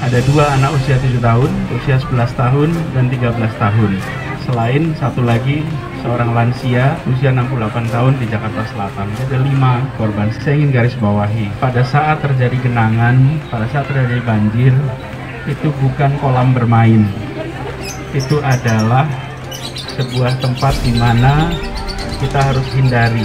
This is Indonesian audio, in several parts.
Ada 2 anak usia 7 tahun, usia 11 tahun, dan 13 tahun. Selain satu lagi seorang lansia usia 68 tahun di Jakarta Selatan. Ada 5 korban. Saya ingin garis bawahi, pada saat terjadi genangan, pada saat terjadi banjir, itu bukan kolam bermain. Itu adalah sebuah tempat di mana kita harus hindari.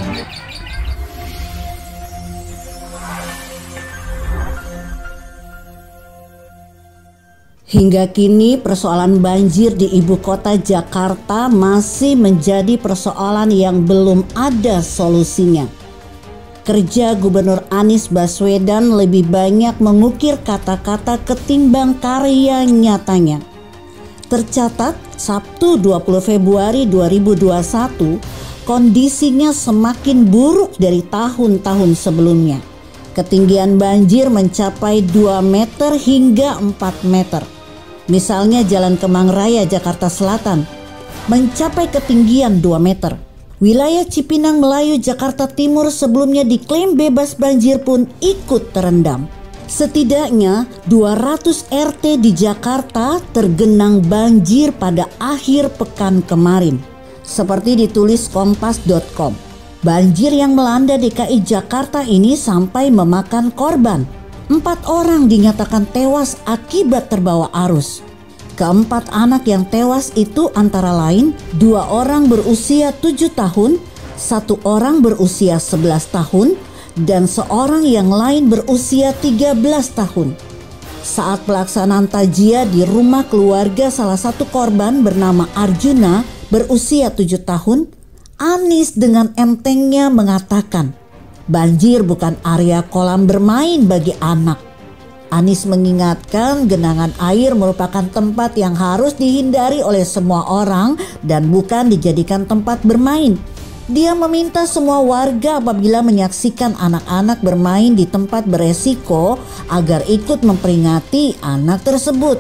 Hingga kini persoalan banjir di ibu kota Jakarta masih menjadi persoalan yang belum ada solusinya. Kerja Gubernur Anies Baswedan lebih banyak mengukir kata-kata ketimbang karya nyatanya. Tercatat Sabtu 20 Februari 2021, kondisinya semakin buruk dari tahun-tahun sebelumnya. Ketinggian banjir mencapai 2 meter hingga 4 meter. Misalnya Jalan Kemang Raya Jakarta Selatan mencapai ketinggian 2 meter. Wilayah Cipinang Melayu Jakarta Timur sebelumnya diklaim bebas banjir pun ikut terendam. Setidaknya 200 RT di Jakarta tergenang banjir pada akhir pekan kemarin. Seperti ditulis kompas.com, banjir yang melanda DKI Jakarta ini sampai memakan korban. 4 orang dinyatakan tewas akibat terbawa arus. Keempat anak yang tewas itu antara lain 2 orang berusia 7 tahun, 1 orang berusia 11 tahun, dan seorang yang lain berusia 13 tahun. Saat pelaksanaan takziah di rumah keluarga salah satu korban bernama Arjuna berusia 7 tahun, Anies dengan entengnya mengatakan, banjir bukan area kolam bermain bagi anak. Anies mengingatkan genangan air merupakan tempat yang harus dihindari oleh semua orang dan bukan dijadikan tempat bermain. Dia meminta semua warga apabila menyaksikan anak-anak bermain di tempat beresiko agar ikut memperingati anak tersebut.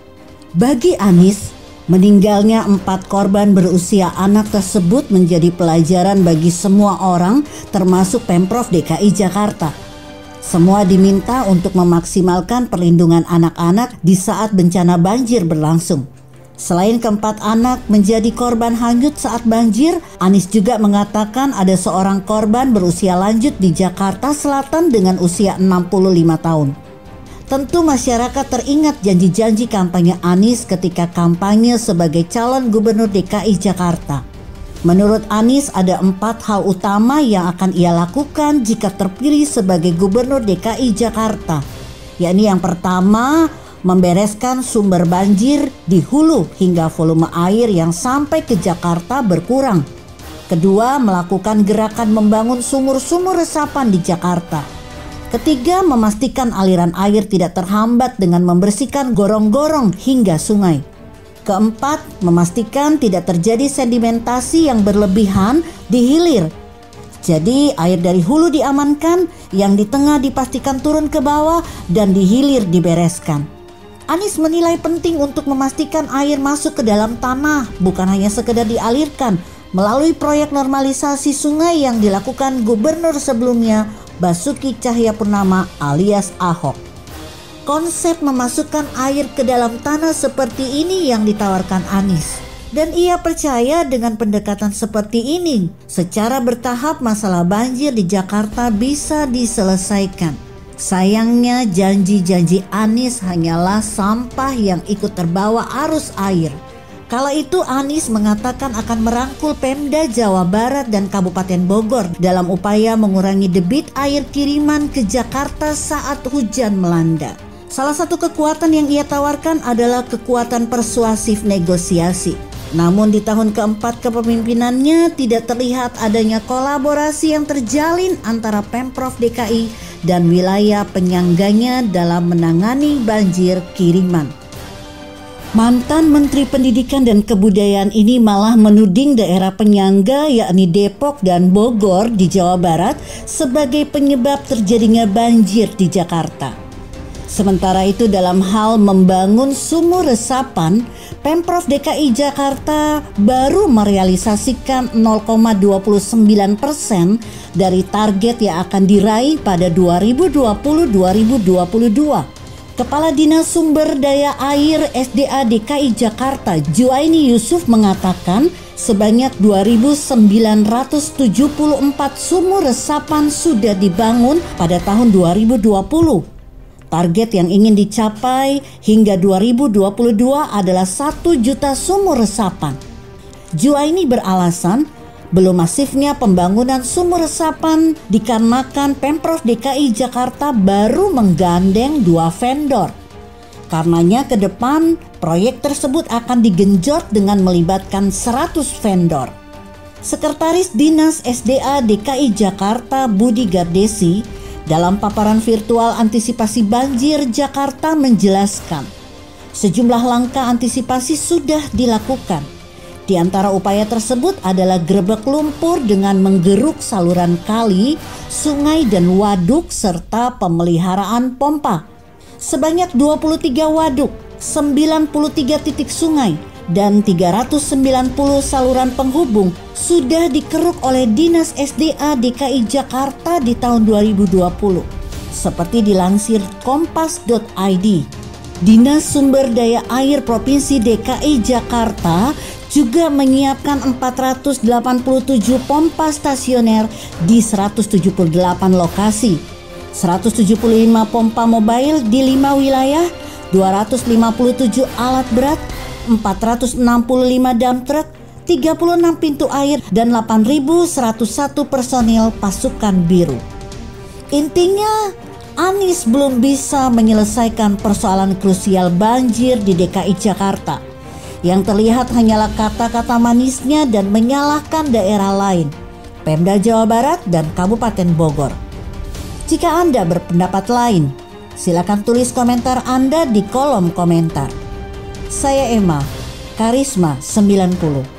Bagi Anies, meninggalnya 4 korban berusia anak tersebut menjadi pelajaran bagi semua orang, termasuk Pemprov DKI Jakarta. Semua diminta untuk memaksimalkan perlindungan anak-anak di saat bencana banjir berlangsung. Selain keempat anak menjadi korban hanyut saat banjir, Anies juga mengatakan ada seorang korban berusia lanjut di Jakarta Selatan dengan usia 65 tahun. Tentu masyarakat teringat janji-janji kampanye Anies ketika kampanye sebagai calon gubernur DKI Jakarta. Menurut Anies ada 4 hal utama yang akan ia lakukan jika terpilih sebagai gubernur DKI Jakarta. Yakni yang pertama, membereskan sumber banjir di hulu hingga volume air yang sampai ke Jakarta berkurang. Kedua, melakukan gerakan membangun sumur-sumur resapan di Jakarta. Ketiga, memastikan aliran air tidak terhambat dengan membersihkan gorong-gorong hingga sungai. Keempat, memastikan tidak terjadi sedimentasi yang berlebihan di hilir. Jadi air dari hulu diamankan, yang di tengah dipastikan turun ke bawah, dan di hilir dibereskan. Anies menilai penting untuk memastikan air masuk ke dalam tanah, bukan hanya sekedar dialirkan melalui proyek normalisasi sungai yang dilakukan gubernur sebelumnya, Basuki Cahayapurnama alias Ahok. Konsep memasukkan air ke dalam tanah seperti ini yang ditawarkan Anies. Dan ia percaya dengan pendekatan seperti ini, secara bertahap masalah banjir di Jakarta bisa diselesaikan. Sayangnya janji-janji Anies hanyalah sampah yang ikut terbawa arus air. Kala itu Anies mengatakan akan merangkul Pemda Jawa Barat dan Kabupaten Bogor dalam upaya mengurangi debit air kiriman ke Jakarta saat hujan melanda. Salah satu kekuatan yang ia tawarkan adalah kekuatan persuasif negosiasi. Namun di tahun keempat kepemimpinannya tidak terlihat adanya kolaborasi yang terjalin antara Pemprov DKI dan wilayah penyangganya dalam menangani banjir kiriman. Mantan Menteri Pendidikan dan Kebudayaan ini malah menuding daerah penyangga yakni Depok dan Bogor di Jawa Barat sebagai penyebab terjadinya banjir di Jakarta. Sementara itu dalam hal membangun sumur resapan, Pemprov DKI Jakarta baru merealisasikan 0,29% dari target yang akan diraih pada 2020-2022. Kepala Dinas Sumber Daya Air SDA DKI Jakarta, Juaini Yusuf mengatakan sebanyak 2.974 sumur resapan sudah dibangun pada tahun 2020. Target yang ingin dicapai hingga 2022 adalah 1 juta sumur resapan. Juaini beralasan belum masifnya pembangunan sumur resapan dikarenakan Pemprov DKI Jakarta baru menggandeng 2 vendor. Karenanya ke depan proyek tersebut akan digenjot dengan melibatkan 100 vendor. Sekretaris Dinas SDA DKI Jakarta Budi Gardesi dalam paparan virtual antisipasi banjir Jakarta menjelaskan sejumlah langkah antisipasi sudah dilakukan. Di antara upaya tersebut adalah grebek lumpur dengan menggeruk saluran kali, sungai dan waduk serta pemeliharaan pompa. Sebanyak 23 waduk, 93 titik sungai, dan 390 saluran penghubung sudah dikeruk oleh Dinas SDA DKI Jakarta di tahun 2020. Seperti dilansir kompas.id, Dinas Sumber Daya Air Provinsi DKI Jakarta juga menyiapkan 487 pompa stasioner di 178 lokasi, 175 pompa mobile di 5 wilayah, 257 alat berat, 465 dump truck, 36 pintu air, dan 8.101 personil pasukan biru. Intinya, Anies belum bisa menyelesaikan persoalan krusial banjir di DKI Jakarta. Yang terlihat hanyalah kata-kata manisnya dan menyalahkan daerah lain, Pemda Jawa Barat dan Kabupaten Bogor. Jika Anda berpendapat lain, silakan tulis komentar Anda di kolom komentar. Saya Emma, Karisma 90.